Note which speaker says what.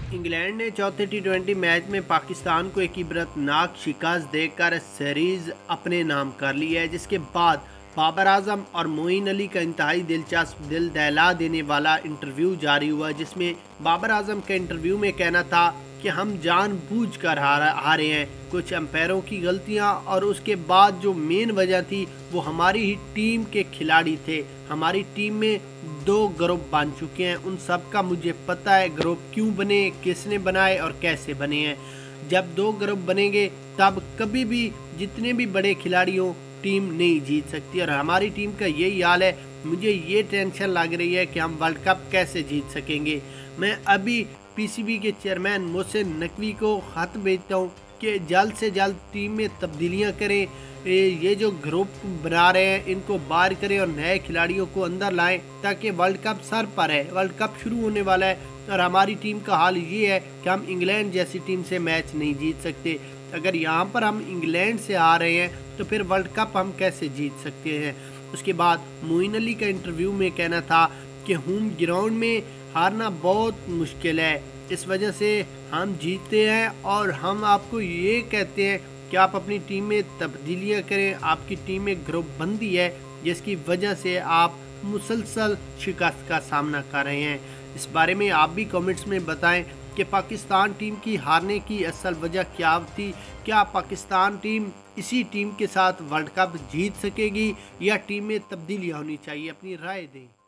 Speaker 1: England ने चौथे टी20 match में पाकिस्तान को एक इबरतनाक शिकस्त देकर सीरीज अपने नाम कर ली है, जिसके बाद बाबर आजम और मोइन अली का इंतहाई दिलचस्प दिल दहला देने वाला इंटरव्यू जारी हुआ, जिसमें बाबर आजम के इंटरव्यू में कहना था कि हम जानबूझकर हारे हैं, कुछ एम्पायरों की गलतियां और उसके बाद जो मेन वजह थी वो हमारी ही टीम के खिलाड़ी थे। हमारी टीम में 2 ग्रुप बन चुके हैं, उन सब का मुझे पता है ग्रुप क्यों बने, किसने बनाए और कैसे बने हैं। जब 2 ग्रुप बनेंगे तब कभी भी जितने भी बड़े खिलाड़ी हों टीम नहीं जीत सकती, और हमारी टीम का यही हाल है। मुझे ये टेंशन लग रही है कि हम वर्ल्ड कप कैसे जीत सकेंगे। मैं अभी पीसीबी के चेयरमैन मोहसिन नकवी को खत भेजता हूँ कि जल्द से जल्द टीम में तब्दीलियाँ करें, ये जो ग्रुप बना रहे हैं इनको बाहर करें और नए खिलाड़ियों को अंदर लाएं, ताकि वर्ल्ड कप सर पर है। वर्ल्ड कप शुरू होने वाला है और हमारी टीम का हाल ये है कि हम इंग्लैंड जैसी टीम से मैच नहीं जीत सकते। अगर यहाँ पर हम इंग्लैंड से आ रहे हैं तो फिर वर्ल्ड कप हम कैसे जीत सकते हैं। उसके बाद मोइन अली का इंटरव्यू में कहना था कि होम ग्राउंड में हारना बहुत मुश्किल है, इस वजह से हम जीतते हैं और हम आपको ये कहते हैं कि आप अपनी टीम में तब्दीलियाँ करें। आपकी टीम में ग्रुप बंदी है जिसकी वजह से आप मुसलसल शिकस्त का सामना कर रहे हैं। इस बारे में आप भी कमेंट्स में बताएं कि पाकिस्तान टीम की हारने की असल वजह क्या थी। क्या पाकिस्तान टीम इसी टीम के साथ वर्ल्ड कप जीत सकेगी या टीम में तब्दीलियाँ होनी चाहिए? अपनी राय दें।